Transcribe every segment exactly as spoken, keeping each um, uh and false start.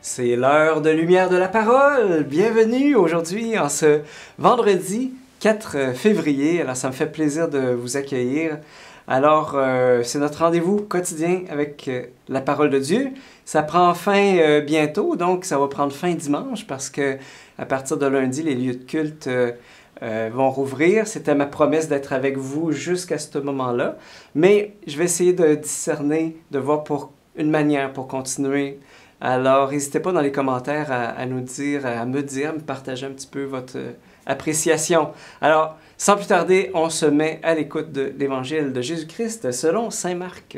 C'est l'heure de lumière de la parole. Bienvenue aujourd'hui en ce vendredi quatre février. Alors, ça me fait plaisir de vous accueillir. Alors, euh, c'est notre rendez-vous quotidien avec euh, la parole de Dieu. Ça prend fin euh, bientôt, donc ça va prendre fin dimanche parce que à partir de lundi, les lieux de culte euh, euh, vont rouvrir. C'était ma promesse d'être avec vous jusqu'à ce moment-là. Mais je vais essayer de discerner, de voir pour une manière pour continuer. Alors, n'hésitez pas dans les commentaires à, à nous dire, à me dire, me partager un petit peu votre euh, appréciation. Alors, sans plus tarder, on se met à l'écoute de l'Évangile de Jésus-Christ selon saint Marc.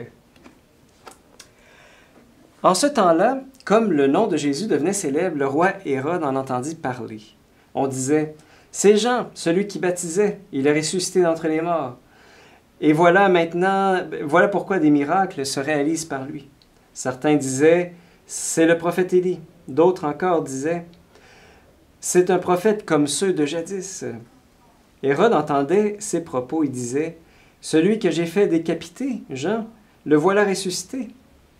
En ce temps-là, comme le nom de Jésus devenait célèbre, le roi Hérode en entendit parler. On disait, « C'est Jean, celui qui baptisait, il est ressuscité d'entre les morts. Et voilà maintenant, voilà pourquoi des miracles se réalisent par lui. » Certains disaient, « C'est le prophète Élie. » D'autres encore disaient, « C'est un prophète comme ceux de jadis. » Hérode entendait ces propos et disait, « Celui que j'ai fait décapiter, Jean, le voilà ressuscité. »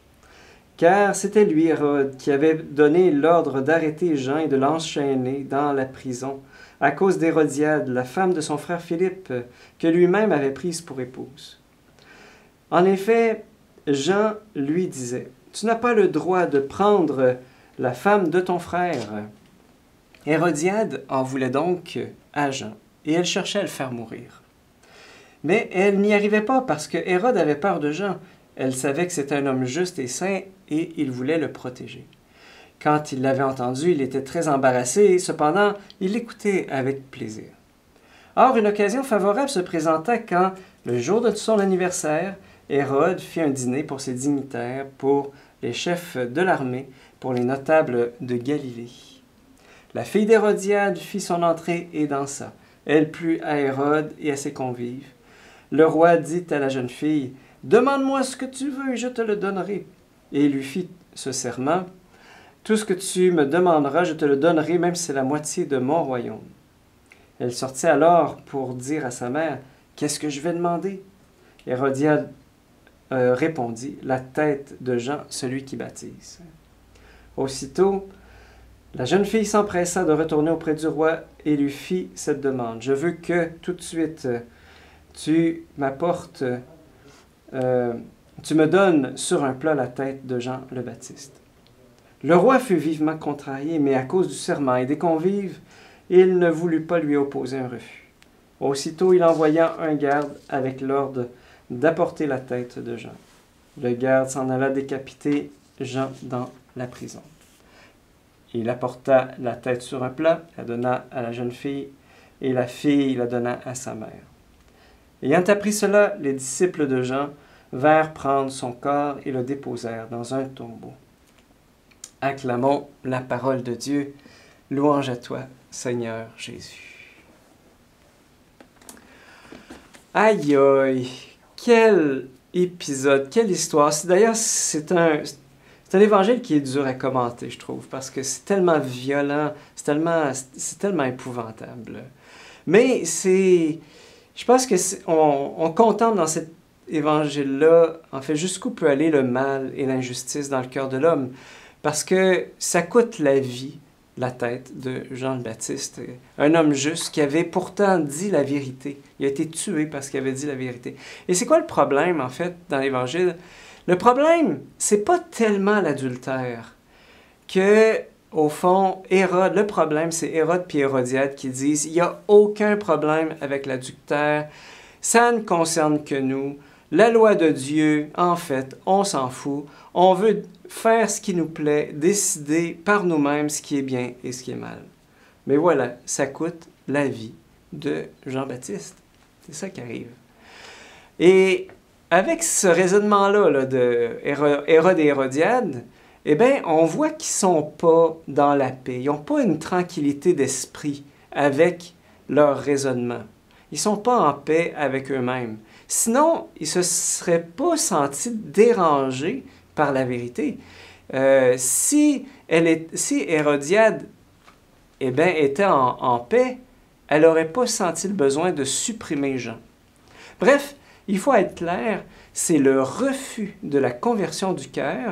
Car c'était lui, Hérode, qui avait donné l'ordre d'arrêter Jean et de l'enchaîner dans la prison, à cause d'Hérodiade, la femme de son frère Philippe, que lui-même avait prise pour épouse. En effet, Jean lui disait, « Tu n'as pas le droit de prendre la femme de ton frère. » Hérodiade en voulait donc à Jean, et elle cherchait à le faire mourir. Mais elle n'y arrivait pas parce que Hérode avait peur de Jean. Elle savait que c'était un homme juste et saint, et il voulait le protéger. Quand il l'avait entendu, il était très embarrassé, et cependant, il l'écoutait avec plaisir. Or, une occasion favorable se présenta quand, le jour de son anniversaire, Hérode fit un dîner pour ses dignitaires, pour les chefs de l'armée, pour les notables de Galilée. La fille d'Hérodiade fit son entrée et dansa. Elle plut à Hérode et à ses convives. Le roi dit à la jeune fille, « Demande-moi ce que tu veux et je te le donnerai. » Et il lui fit ce serment, « Tout ce que tu me demanderas, je te le donnerai, même si c'est la moitié de mon royaume. » Elle sortit alors pour dire à sa mère, « Qu'est-ce que je vais demander? » Hérodiade euh, répondit, « La tête de Jean, celui qui baptise. » Aussitôt, la jeune fille s'empressa de retourner auprès du roi et lui fit cette demande. « Je veux que, tout de suite, tu m'apportes, euh, tu me donnes sur un plat la tête de Jean le Baptiste. » Le roi fut vivement contrarié, mais à cause du serment et des convives, il ne voulut pas lui opposer un refus. Aussitôt, il envoya un garde avec l'ordre d'apporter la tête de Jean. Le garde s'en alla décapiter Jean dans la prison. Il apporta la tête sur un plat, la donna à la jeune fille, et la fille la donna à sa mère. Ayant appris cela, les disciples de Jean vinrent prendre son corps et le déposèrent dans un tombeau. Acclamons la parole de Dieu. Louange à toi, Seigneur Jésus. Aïe aïe, quel épisode, quelle histoire. D'ailleurs, c'est un, c'est un évangile qui est dur à commenter, je trouve, parce que c'est tellement violent, c'est tellement, c'est tellement épouvantable. Mais c'est, je pense que on, on contemple dans cet évangile-là, en fait, jusqu'où peut aller le mal et l'injustice dans le cœur de l'homme, parce que ça coûte la vie, la tête de Jean le Baptiste, un homme juste qui avait pourtant dit la vérité. Il a été tué parce qu'il avait dit la vérité. Et c'est quoi le problème, en fait, dans l'Évangile? Le problème, c'est pas tellement l'adultère que, au fond, Hérode, le problème, c'est Hérode puis Hérodiade qui disent « Il n'y a aucun problème avec l'adultère, ça ne concerne que nous. La loi de Dieu, en fait, on s'en fout. On veut faire ce qui nous plaît, décider par nous-mêmes ce qui est bien et ce qui est mal. » Mais voilà, ça coûte la vie de Jean-Baptiste. C'est ça qui arrive. Et avec ce raisonnement-là là, de Hérode et Hérodiade, eh bien, on voit qu'ils ne sont pas dans la paix. Ils n'ont pas une tranquillité d'esprit avec leur raisonnement. Ils ne sont pas en paix avec eux-mêmes. Sinon, ils ne se seraient pas sentis dérangés par la vérité. Euh, si, elle est, si Hérodiade eh bien, était en, en paix, elle n'aurait pas senti le besoin de supprimer Jean. Bref, il faut être clair, c'est le refus de la conversion du cœur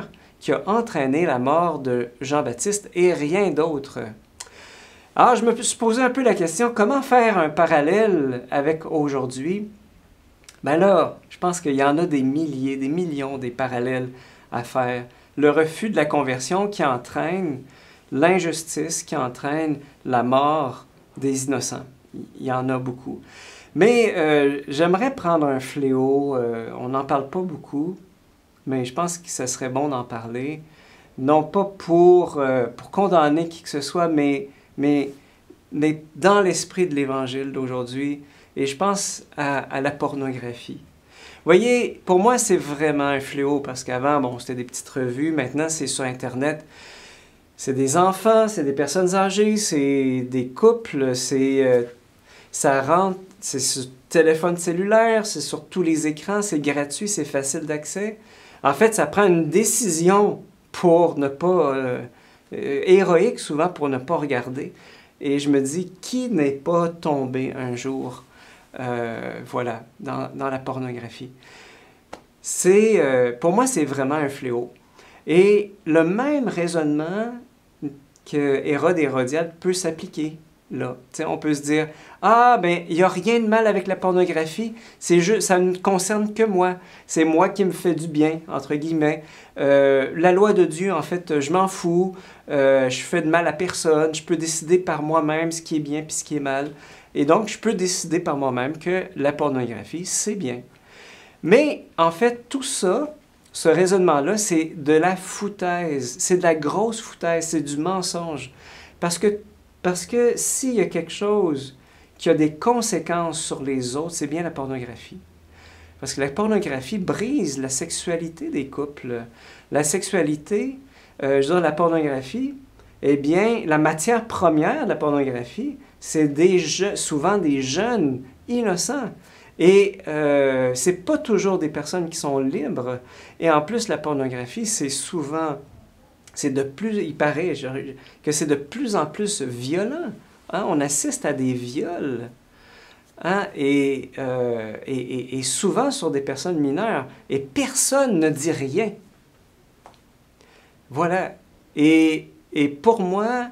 qui a entraîné la mort de Jean-Baptiste et rien d'autre. Alors, je me suis posé un peu la question, comment faire un parallèle avec aujourd'hui? Ben là, je pense qu'il y en a des milliers, des millions des parallèles à faire. Le refus de la conversion qui entraîne l'injustice, qui entraîne la mort des innocents. Il y en a beaucoup. Mais euh, j'aimerais prendre un fléau, euh, on n'en parle pas beaucoup, mais je pense que ce serait bon d'en parler. Non pas pour, euh, pour condamner qui que ce soit, mais, mais, mais dans l'esprit de l'Évangile d'aujourd'hui. Et je pense à, à la pornographie. Vous voyez, pour moi, c'est vraiment un fléau, parce qu'avant, bon, c'était des petites revues, maintenant, c'est sur Internet. C'est des enfants, c'est des personnes âgées, c'est des couples, c'est euh, ça rentre, c'est sur téléphone cellulaire, c'est sur tous les écrans, c'est gratuit, c'est facile d'accès. En fait, ça prend une décision pour ne pas, euh, euh, héroïque souvent, pour ne pas regarder. Et je me dis, qui n'est pas tombé un jour, euh, voilà, dans, dans la pornographie? C'est, euh, pour moi, c'est vraiment un fléau. Et le même raisonnement que Hérode et Hérodiade peut s'appliquer là. T'sais, on peut se dire, ah, ben, il n'y a rien de mal avec la pornographie, c'est juste, ça ne concerne que moi. C'est moi qui me fais du bien, entre guillemets. Euh, la loi de Dieu, en fait, je m'en fous, euh, je fais de mal à personne, je peux décider par moi-même ce qui est bien et ce qui est mal. Et donc, je peux décider par moi-même que la pornographie, c'est bien. Mais, en fait, tout ça, ce raisonnement-là, c'est de la foutaise, c'est de la grosse foutaise, c'est du mensonge. Parce que, parce que s'il y a quelque chose qui a des conséquences sur les autres, c'est bien la pornographie. Parce que la pornographie brise la sexualité des couples. La sexualité, euh, je veux dire, la pornographie, eh bien, la matière première de la pornographie, c'est des souvent des jeunes innocents. Et euh, c'est pas toujours des personnes qui sont libres. Et en plus, la pornographie, c'est souvent, c'est de plus, il paraît que c'est de plus en plus violent. Hein? On assiste à des viols. Hein? Et, euh, et, et, et souvent sur des personnes mineures. Et personne ne dit rien. Voilà. Et, et pour moi,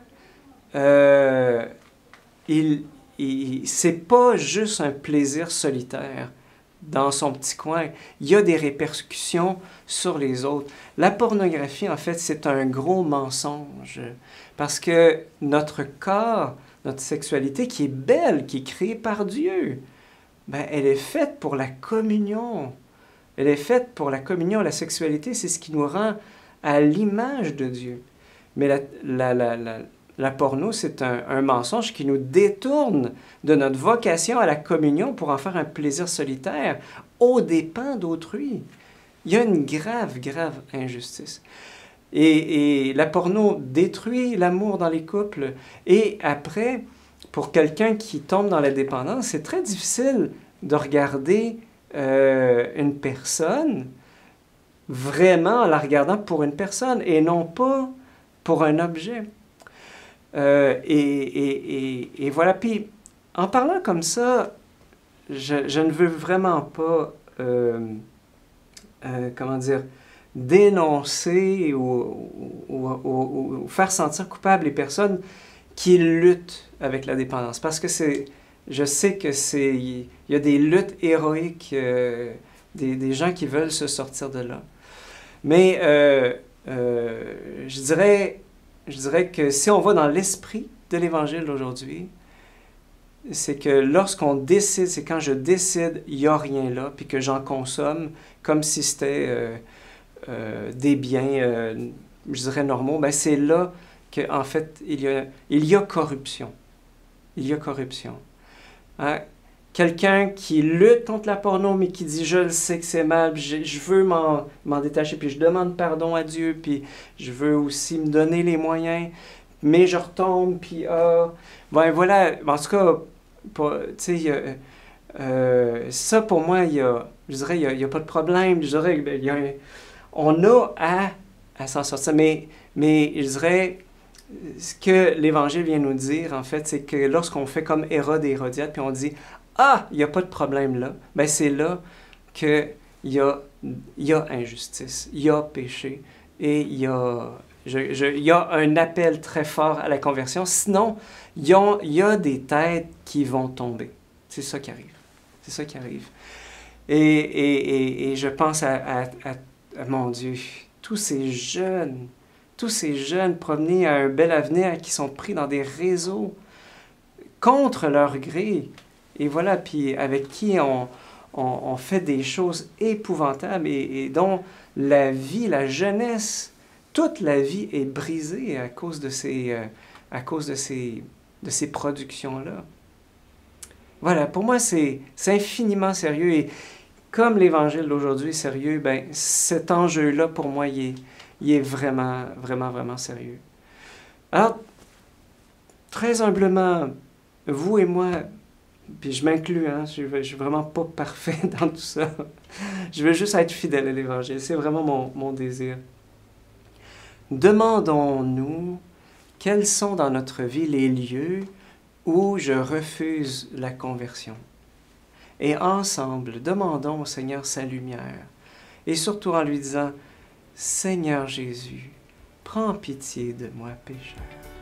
euh, il... c'est pas juste un plaisir solitaire dans son petit coin. Il y a des répercussions sur les autres. La pornographie, en fait, c'est un gros mensonge. Parce que notre corps, notre sexualité, qui est belle, qui est créée par Dieu, ben, elle est faite pour la communion. Elle est faite pour la communion. La sexualité, c'est ce qui nous rend à l'image de Dieu. Mais la, la, la, la La porno, c'est un, un mensonge qui nous détourne de notre vocation à la communion pour en faire un plaisir solitaire aux dépens d'autrui. Il y a une grave, grave injustice. Et, et la porno détruit l'amour dans les couples. Et après, pour quelqu'un qui tombe dans la dépendance, c'est très difficile de regarder euh, une personne vraiment en la regardant pour une personne et non pas pour un objet. Euh, et, et, et, et voilà. Puis, en parlant comme ça, je, je ne veux vraiment pas, euh, euh, comment dire, dénoncer ou, ou, ou, ou faire sentir coupables les personnes qui luttent avec la dépendance. Parce que c'est, je sais que c'est, il y a des luttes héroïques, euh, des, des gens qui veulent se sortir de là. Mais euh, euh, je dirais... Je dirais que si on va dans l'esprit de l'Évangile d'aujourd'hui, c'est que lorsqu'on décide, c'est quand je décide, il n'y a rien là, puis que j'en consomme comme si c'était euh, euh, des biens, euh, je dirais, normaux, bien c'est là qu'en fait, il y a, il y a corruption. Il y a corruption. Hein? Quelqu'un qui lutte contre la porno, mais qui dit « je le sais que c'est mal, je, je veux m'en, m'en détacher, puis je demande pardon à Dieu, puis je veux aussi me donner les moyens, mais je retombe, puis ah... » Ben voilà, en tout cas, tu sais, euh, ça pour moi, il y a, je dirais, il n'y a, a pas de problème, je dirais, il y a, on a à, à s'en sortir, mais, mais je dirais... Ce que l'Évangile vient nous dire, en fait, c'est que lorsqu'on fait comme Hérode et Hérodiade, puis on dit « Ah, il n'y a pas de problème là », bien c'est là qu'il y a, y a injustice, il y a péché, et il y a, je, je, il y a un appel très fort à la conversion. Sinon, il y a, il y a des têtes qui vont tomber. C'est ça qui arrive. C'est ça qui arrive. Et, et, et, et je pense à, à, à, à, mon Dieu, tous ces jeunes, tous ces jeunes promenés à un bel avenir qui sont pris dans des réseaux contre leur gré. Et voilà, puis avec qui on, on, on fait des choses épouvantables et, et dont la vie, la jeunesse, toute la vie est brisée à cause de ces, euh, à cause de ces, de ces productions-là. Voilà, pour moi, c'est infiniment sérieux. Et comme l'Évangile d'aujourd'hui est sérieux, ben, cet enjeu-là, pour moi, il est, il est vraiment, vraiment, vraiment sérieux. Alors, très humblement, vous et moi, puis je m'inclus, hein, je ne suis vraiment pas parfait dans tout ça. Je veux juste être fidèle à l'Évangile. C'est vraiment mon, mon désir. Demandons-nous quels sont dans notre vie les lieux où je refuse la conversion. Et ensemble, demandons au Seigneur sa lumière. Et surtout en lui disant, Seigneur Jésus, prends pitié de moi, pécheur.